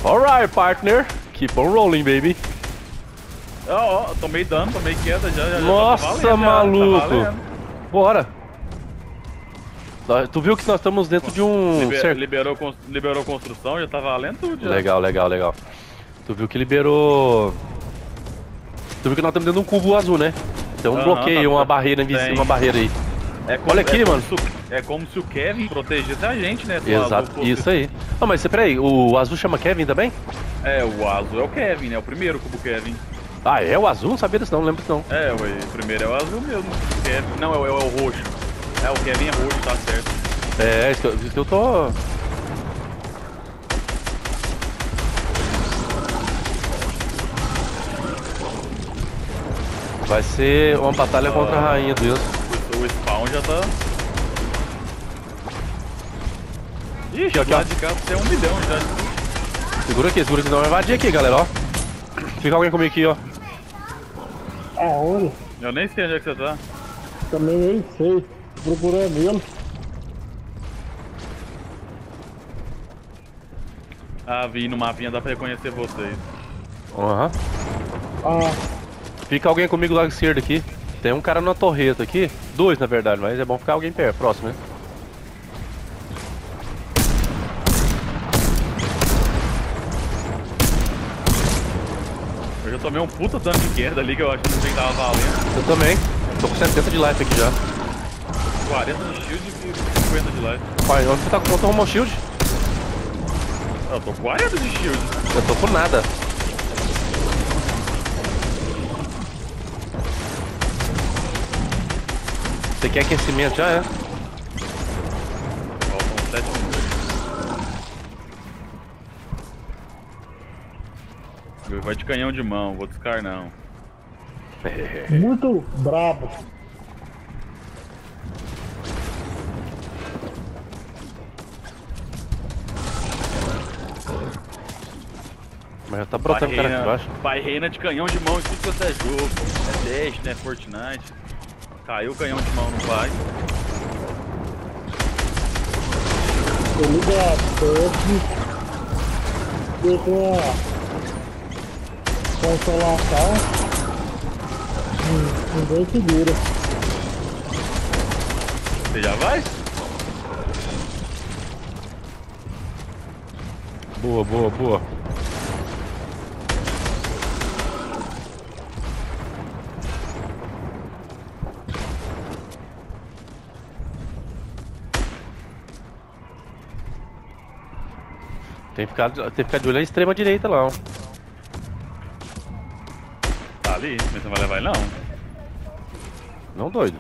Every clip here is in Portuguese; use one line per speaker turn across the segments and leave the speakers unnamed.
Alright, partner. Keep on rolling, baby.
Ó, tomei dano, tomei queda já.
Nossa,
tá valendo,
maluco.
tá valendo.
Bora. Tu viu que nós estamos dentro de um...
Liberou construção, já tá valendo tudo já.
Legal. Tu viu que liberou... Tu viu que nós estamos dentro de um cubo azul, né? Tem um bloqueio,
tá.
uma barreira invisível, uma barreira aí.
Olha
aqui, mano.
É como se o Kevin protegesse a gente, né?
Exato, isso aí. Ah, mas peraí, o azul chama Kevin também?
É, o azul é o Kevin, né? O primeiro cubo Kevin.
Ah, é o azul? Não sabia disso não lembro disso não.
É, o primeiro é o azul mesmo. O Kevin. Não, é o roxo. É, o Kevin é roxo, tá certo.
É, isso que eu tô... Vai ser uma batalha contra a rainha, Deus.
O spawn já tá... Ixi,
aqui,
lá de cá tem 1 milhão já.
Segura aqui, não vai invadir aqui, galera, ó. Fica alguém comigo aqui, ó.
Aonde?
Eu nem sei onde é que você tá.
Também nem sei. Procurando ele.
Ah, vi no mapinha, dá pra reconhecer vocês.
Aham.
Ah,
Fica alguém comigo lá esquerdo aqui. Tem um cara na torreta aqui. 2 na verdade, mas é bom ficar alguém perto, próximo, né?
Eu já tomei um puta dano de queda ali que eu acho que não tava valendo.
Eu também. Tô com 70 de life aqui já.
40 de shield e 50 de life.
Pai, onde você tá com quanto arrumou shield?
Eu tô com 40 de shield.
Eu tô com nada. Você quer aquecimento já, é?
Faltam 7 minutos. Vai de canhão de mão, vou descar não.
muito brabo.
Mas já tá brotando cara aqui embaixo.
Pai reina de canhão de mão em tudo quanto é jogo. É Dash, né? Fortnite. Caiu o canhão de mão no pai.
Tô ligado, tô com a consolação. Ninguém segura.
Você já vai?
Boa. Tem que ficar de olho na extrema direita lá, ó.
Tá ali, mas você não vai levar ele não.
Não, doido.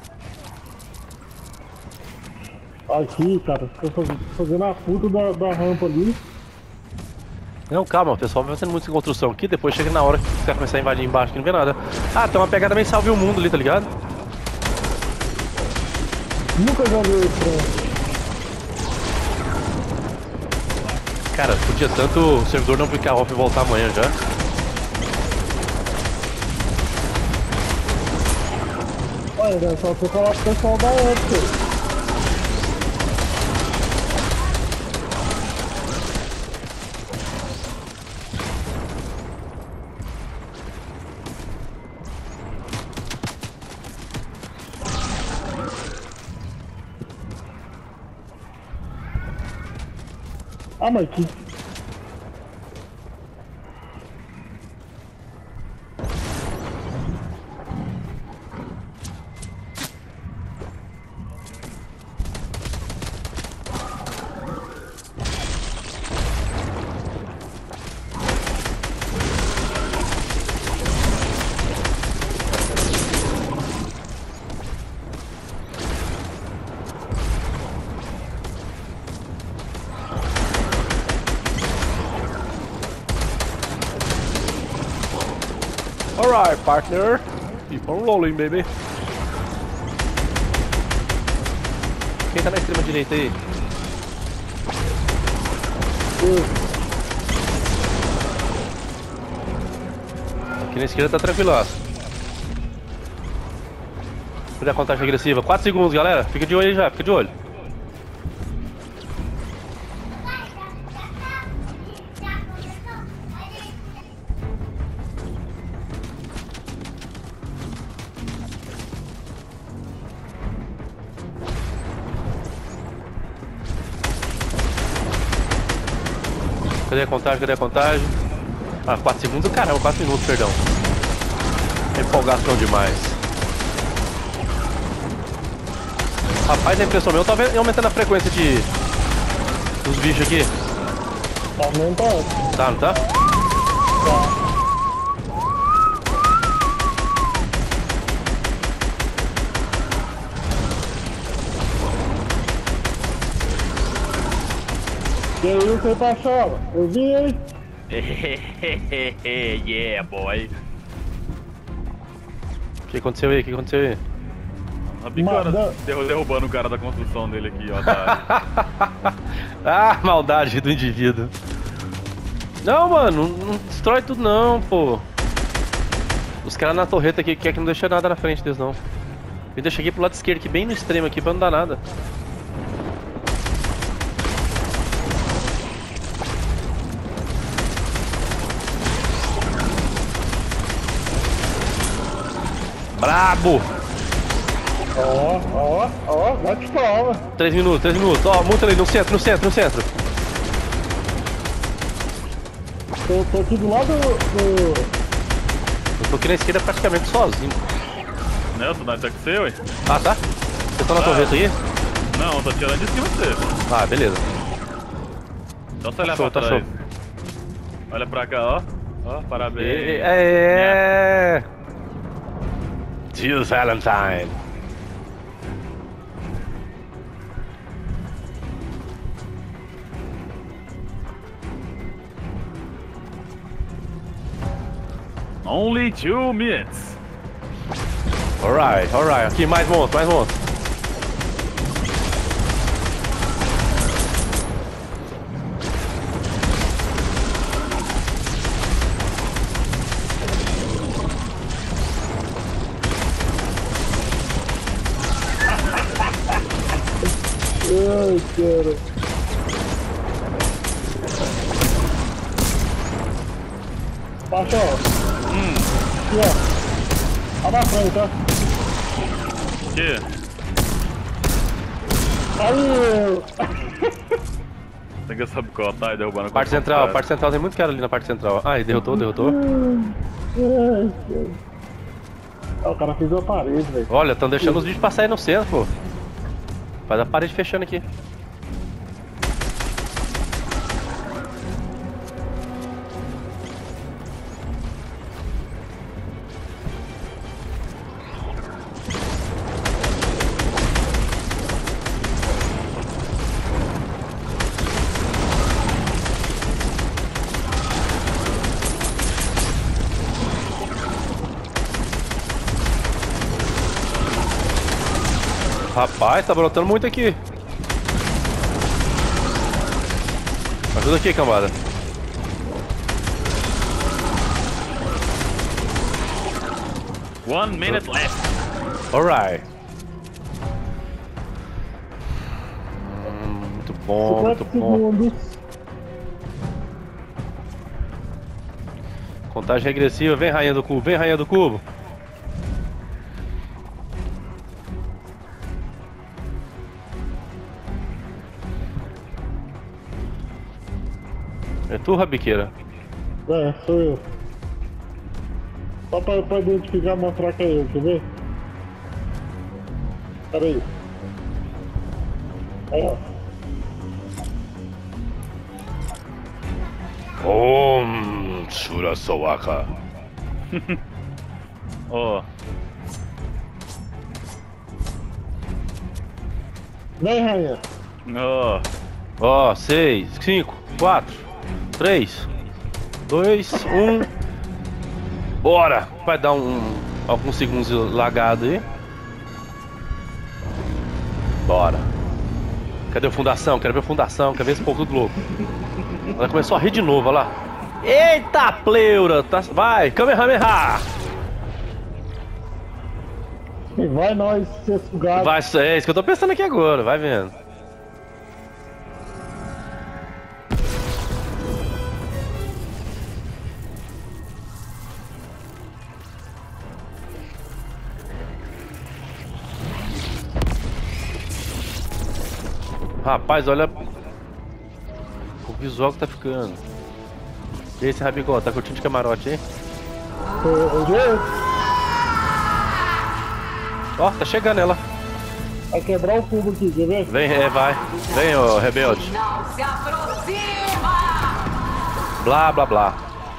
Aqui, cara, tô fazendo a puta da rampa ali.
Não, calma, o pessoal vai fazendo muita construção aqui, depois chega na hora que os caras começarem a invadir embaixo que não vê nada. Ah, tem uma pegada bem salve o mundo ali, tá ligado?
Nunca joguei esse trem.
Cara, podia tanto o servidor não ficar off e voltar amanhã já.
Olha, né, só você falar pro pessoal da época. Ah, mas que...
Alright, partner. Keep on rolling, baby. Quem tá na extrema direita aí? Aqui na esquerda tá tranquilaço. Cadê a contagem agressiva? 4 segundos, galera. Fica de olho aí já, fica de olho. Cadê a contagem? Cadê a contagem? Ah, 4 segundos? Caramba, 4 minutos, perdão. Empolgação demais. Rapaz, a impressão minha, eu tô aumentando a frequência dos bichos aqui.
Tá aumentando.
Tá, não tá?
Tá. E aí, o que Pachola? Eu vi, hein?
Yeah, boy.
O que aconteceu aí? O que aconteceu aí?
A bicona derrubando o cara da construção dele aqui, ó. Tá.
Ah, maldade do indivíduo. Não, mano, não destrói tudo não, pô. Os caras na torreta aqui querem que não deixe nada na frente deles, não. Me deixa aqui pro lado esquerdo, aqui bem no extremo aqui, pra não dar nada. Brabo!
Ó, bate palma.
3 minutos. Ó, multa ali, no centro.
Tô aqui do lado do...
Eu tô aqui na esquerda praticamente sozinho.
Nelson, nós tá com você, ué?
Ah, tá? Vocês estão na torreta aí?
Não, tô tirando de cima de você.
Ah, beleza.
Então você olha pra
Tá
trás.
show.
Olha pra cá, ó. Ó, parabéns.
É. Tio Valentine.
Only 2 minutes.
Alright. Aqui, mais monte.
Ai, cara. Pachola. Aqui, ó. Olha na frente, ó.
Que?
Aí,
Tem que sabotar e derrubando a
Parte central tem muito cara ali na parte central. Ah, e derrotou.
ai, cara. Ah, o cara fez uma parede, velho.
Olha, estão deixando os bichos passarem no centro, pô. Faz a parede fechando aqui. Rapaz, tá brotando muito aqui. Ajuda aqui, cambada.
One minute left.
Alright. Muito bom.
50 segundos.
Contagem regressiva, vem rainha do cubo. É tu, Rabiqueira?
É, sou eu. Só pra identificar, mostrar que é eu, quer ver? Pera aí. Aí, ó.
Surasawaka.
Ó.
Vem, rainha.
Ó.
Ó, 6, 5, 4, 3, 2, 1. Bora! Vai dar alguns segundos lagado aí. Bora. Cadê a fundação? Quero ver a fundação, quero ver esse povo tudo louco. Ela começou a rir de novo, olha lá. Eita pleura! Tá... Vai, Kamehameha!
E vai nós ser sugado.
Vai, é isso que eu tô pensando aqui agora, vai vendo. Rapaz, olha o visual que tá ficando. E aí, esse Rabigó, tá curtindo de camarote, hein? Ó, tá chegando ela.
Vai quebrar o cubo aqui, quer ver?
Vem, vai. Vem, ô rebelde.
Não se aproxima!
Blá, blá, blá.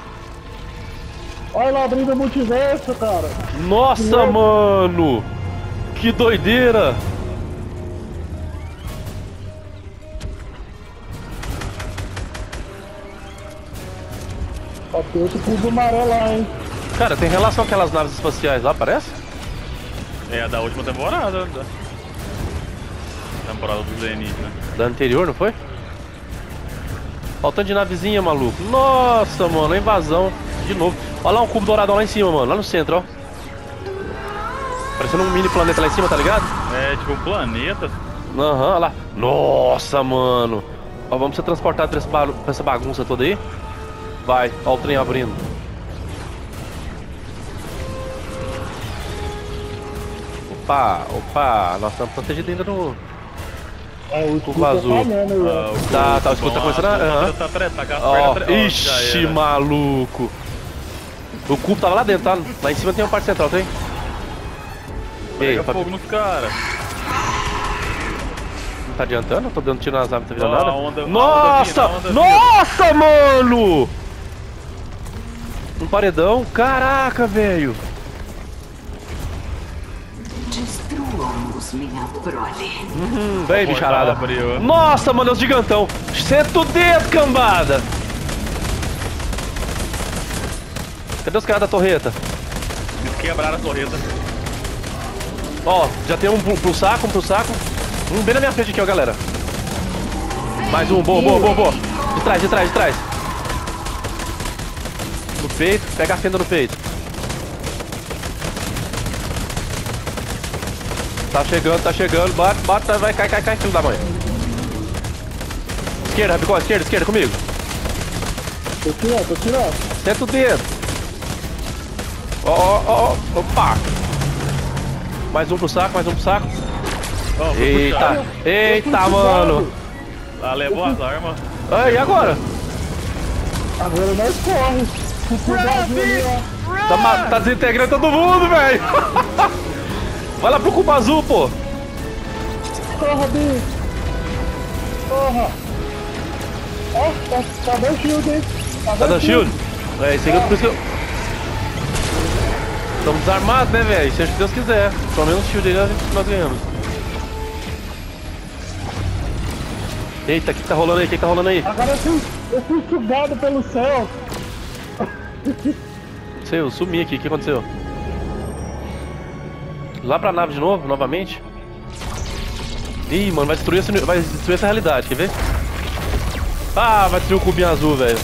Olha lá abrindo o multiverso, cara.
Nossa, mano! Que doideira!
Ó, tem outro cubo amarelo lá, hein?
Cara, tem relação com aquelas naves espaciais lá, parece?
É a da última temporada. Da temporada do alienígena.
Da anterior, não foi? Faltando de navezinha, maluco. Nossa, mano, a invasão. De novo. Olha lá um cubo douradão lá em cima, mano. Lá no centro, ó. Parecendo um mini planeta lá em cima, tá ligado?
É tipo um planeta.
Aham, olha lá. Nossa, mano. Ó, vamos ser transportados pra essa bagunça toda aí. Vai, ó o trem abrindo. Opa, nós estamos protegidos ainda no...
O
cubo azul. Tá, o escudo tá começando a... Aham. Ó, ixi, maluco. O cubo tava lá dentro, tá? Lá em cima tem uma parte central, tem?
Pega fogo nos caras.
Não tá adiantando? Tô dando tiro nas naves, não tá virando
Ó,
nada?
a onda
Nossa!
vindo.
Nossa, mano! Um paredão? Caraca, velho!
Destruamos minha prole.
Vem, bicharada.
Abriu.
Nossa, mano, é os gigantão. Senta o dedo, cambada. Cadê os caras da torreta?
Eles quebraram a torreta.
Ó, já tem um pro saco, Um bem na minha frente aqui, ó, galera. Mais um, boa. De trás. No peito, pega a fenda no peito. Tá chegando, bate, vai, cai, filho da mãe. Esquerda, Rabicó, esquerda, comigo.
Tô tirando.
Senta o dedo. Ó, opa. Mais um pro saco.
Ó,
Eita, mano.
Lá levou as armas.
Ah, e agora?
Agora nós corre. O cubo azul ali, ó.
Tá desintegrando todo mundo, velho. Vai lá pro cubo azul, pô.
Corra, bicho. Corra. Ó, tá dando shield, hein?
Tá dando shield? É, isso aí, por isso que eu... Estamos desarmados, né, velho? Seja o que Deus quiser. Pelo menos o shield aí nós ganhamos. Eita, o que tá rolando aí?
Agora eu fui sugado pelo céu.
Sei, eu sumi aqui, o que aconteceu? Lá pra nave de novo, novamente? Ih, mano, vai destruir essa realidade, quer ver? Ah, vai destruir o cubinho azul, velho.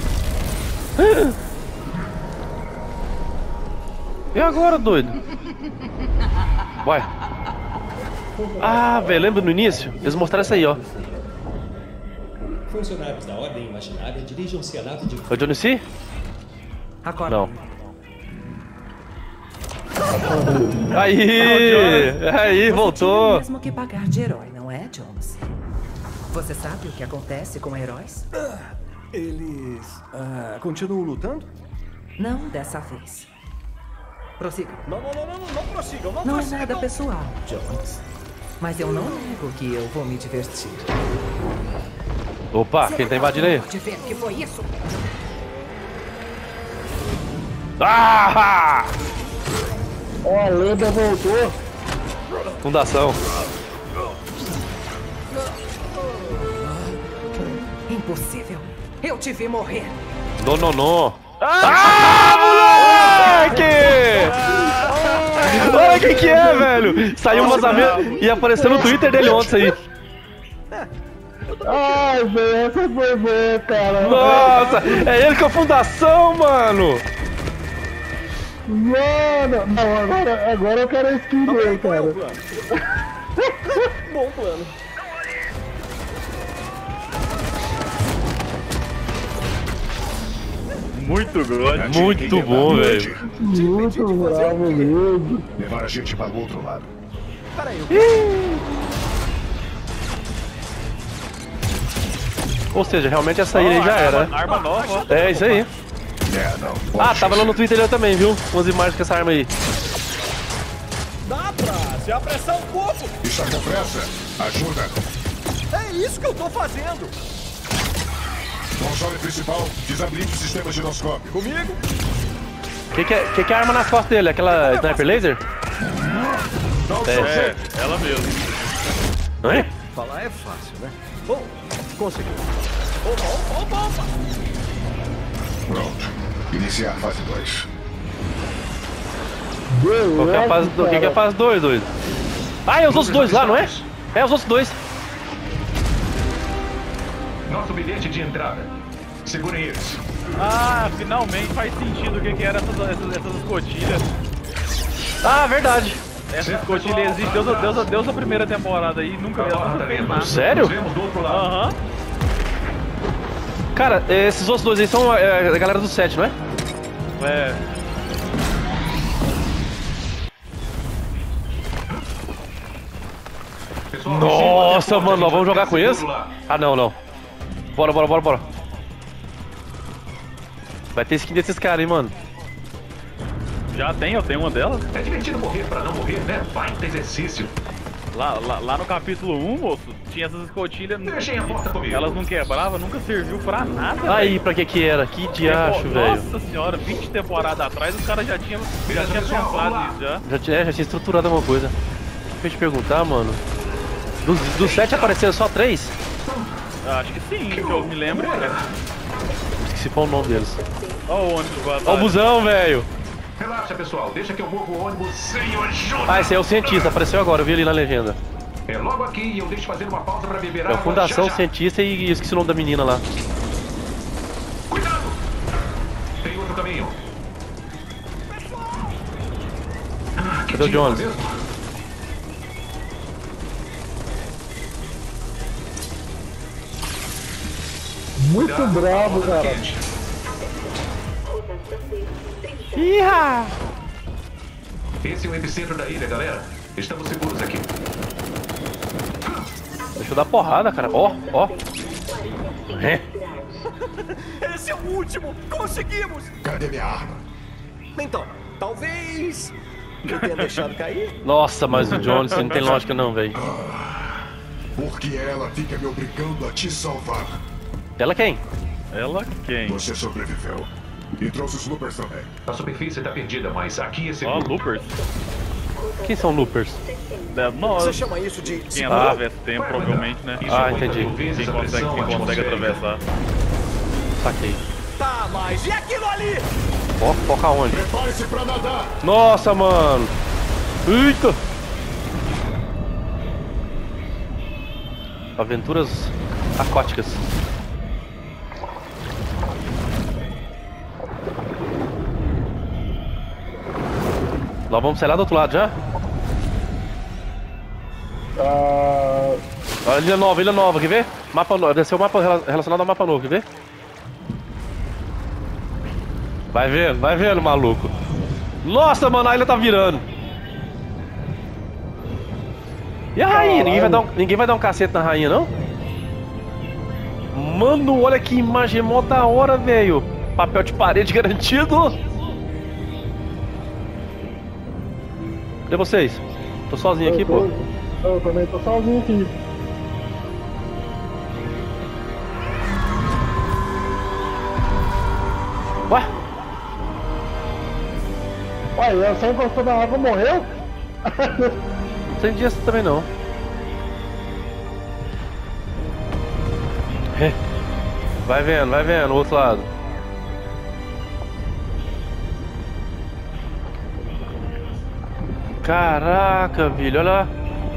E agora, doido? Vai. Ah, velho, lembra no início? Eles mostraram isso aí, ó.
Funcionários da Ordem Imaginária dirijam-se à nave de...
É o Johnny C?
Acorda.
Não. Aí, voltou.
Mesmo que pagar de herói, não é, Jones? Você sabe o que acontece com heróis?
Eles... continuam lutando?
Não dessa vez. Prossiga.
Não prossigam,
Não é nada pessoal, Jones. Mas eu não nego que eu vou me divertir.
Opa, quem tá invadindo aí?
De ver que foi isso?
Ah!
Ó, a lenda voltou.
Fundação.
Impossível. Eu te vi morrer.
Não. Ah, moleque! Olha quem que é, velho! Saiu um vazamento e apareceu no Twitter dele ontem isso aí.
Ai, velho, essa foi boa, cara.
Nossa, é ele com a fundação, mano!
Mano, não, agora eu quero a skin dele, cara.
Bom plano.
Muito grande.
Muito bom, velho.
Muito bravo mesmo.
Levar a gente para o outro lado.
Ou seja, realmente essa ilha aí já era, né?
Arma nova.
É isso aí.
não.
Ah, tava lá no Twitter eu também, viu? Umas imagens com essa arma aí.
Dá pra se apressar um pouco.
Está com pressa? Ajuda.
É isso que eu tô fazendo.
Console principal, desabilite o sistema giroscópio.
Comigo?
Que é a arma nas costas dele? Aquela sniper laser?
É, ela mesmo.
Não é?
Falar é fácil, né? Bom, consegui. Opa, opa, opa, opa.
Pronto. Iniciar fase 2.
Qual que é a fase 2? O que é a fase 2, doido? Ah, é os outros dois lá, não é? É os outros dois.
Nosso bilhete de entrada. Segurem eles.
Ah, finalmente faz sentido o que era essas escotilhas.
Ah, verdade.
Essa escotilha existe desde a primeira temporada aí, nunca fez nada.
Sério?
Aham.
Cara, esses outros dois aí são a galera do 7, não é?
É.
Nossa, mano, nós vamos jogar com esse? Ah, não. Bora. Vai ter skin desses caras, hein, mano.
Eu tenho uma delas.
É divertido morrer pra não morrer, né? Baita exercício.
Lá no capítulo 1, moço, tinha essas escotilhas.
Deixem a porta comigo.
Elas não quebravam, nunca serviu pra nada.
Aí, pra que era? Que diacho, velho.
Nossa senhora, 20 temporadas atrás os caras já tinham pensado nisso já.
Já tinha estruturado alguma coisa. Deixa eu te perguntar, mano. Do 7 apareceram só 3?
Acho que sim, que eu me lembro.
Esqueci qual o nome deles.
Olha o ônibus guardado.
Ó o busão, velho.
Relaxa, pessoal. Deixa que eu movo o ônibus sem ajuda.
Ah, esse é o cientista, apareceu agora, eu vi ali na legenda.
É logo aqui e eu deixo fazer uma pausa pra beber
É
água.
a Fundação
já.
Cientista e eu esqueci o nome da menina lá.
Cuidado! Tem outro caminho.
Cadê o Jones?
Muito bravo, cara.
Iha!
Esse é o epicentro da ilha, galera. Estamos seguros aqui.
Deixa eu dar porrada, cara. Ó. É.
Esse é o último. Conseguimos.
Cadê minha arma?
Então, talvez eu tenha deixado cair.
Nossa, mas o Jones não tem lógica não, velho.
Porque ela fica me obrigando a te salvar.
Ela quem?
Ela quem?
Você sobreviveu. E trouxe os loopers também. A superfície tá perdida, mas aqui é
Ó,
seguro.
loopers.
Quem são loopers?
Nós.
Você chama isso de...
Quem atravessa tempo, provavelmente, né?
Ah, entendi.
Quem consegue atravessar.
Saquei.
Tá, mas e aquilo ali?
Ó, foca onde?
Prepare-se pra nadar.
Nossa, mano. Eita. Aventuras aquáticas. Nós vamos sair lá do outro lado já? Olha, ilha nova, quer ver? Mapa novo, desceu o mapa relacionado ao mapa novo, quer ver? Vai vendo, maluco. Nossa, mano, a ilha tá virando. E a rainha? Ninguém vai dar um cacete na rainha, não? Mano, olha que imagem mó da hora, velho. Papel de parede garantido. Cadê vocês? Tô sozinho aqui, pô.
Eu também tô sozinho aqui.
Ué?
Ué, você encostou na água, morreu?
Não tem disso também não. Vai vendo, o outro lado. Caraca, velho, olha lá.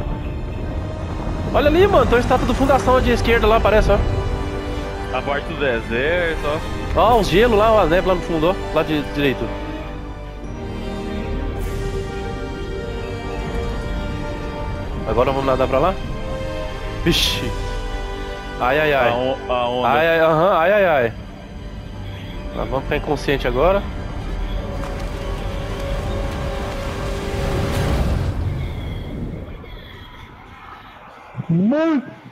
Olha ali, mano, tem uma estátua do Fundação de esquerda lá, parece, ó.
A parte do deserto, ó.
Ó, os gelo lá, ó, a neve lá no fundo, ó, lá de direito. Agora vamos nadar pra lá? Vixe. Ai.
A onda.
Ai. Nós vamos ficar inconsciente agora.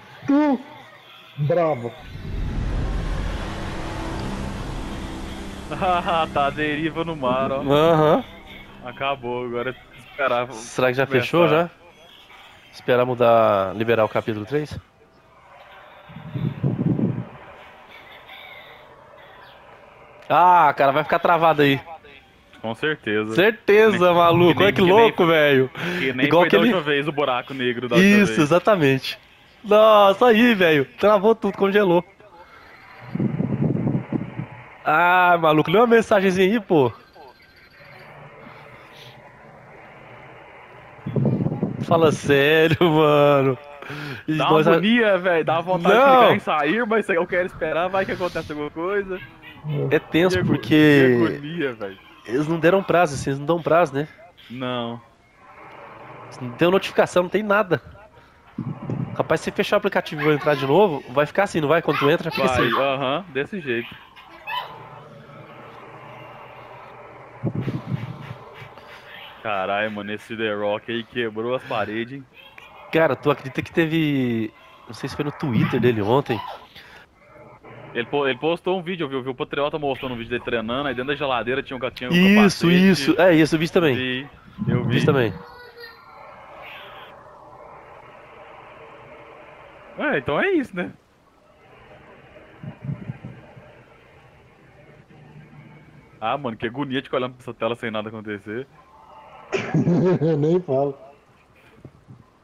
Muito bravo.
Ah, tá, deriva no mar, ó.
Aham.
Acabou, agora é esperar.
Será que já
começar.
fechou já? Esperar mudar, liberar o capítulo 3? Ah, cara, vai ficar travado aí.
Com certeza.
Certeza, maluco. Olha que louco, velho.
Que nem
Igual
foi da
aquele...
última vez o buraco negro da última
Isso,
vez.
exatamente. Nossa, aí, velho. Travou tudo, congelou. Ah, maluco, lê uma mensagenzinha aí, pô. Fala sério, mano. E
Dá uma
nós-
agonia, velho. Dá vontade
Não.
de clicar em sair, mas eu quero esperar, vai que acontece alguma coisa.
É tenso
Que
porque
agonia, velho.
eles não deram prazo, assim, eles não dão prazo, né?
Não.
Não tem notificação, não tem nada. Rapaz, se você fechar o aplicativo e eu entrar de novo, vai ficar assim, não vai? Quando tu entra, fica
Vai,
assim.
aham, desse jeito. Caralho, mano, esse The Rock aí quebrou as paredes, hein?
Cara, tu acredita que teve... Não sei se foi no Twitter dele ontem.
Ele postou um vídeo, eu vi o Patriota mostrando um vídeo dele treinando, aí dentro da geladeira tinha um gatinho com
Isso,
capacete.
isso. É isso, eu vi isso também.
Eu vi.
Vi também.
É, então é isso, né? Ah, mano, que agonia de ficar olhando pra essa tela sem nada acontecer.
Nem falo.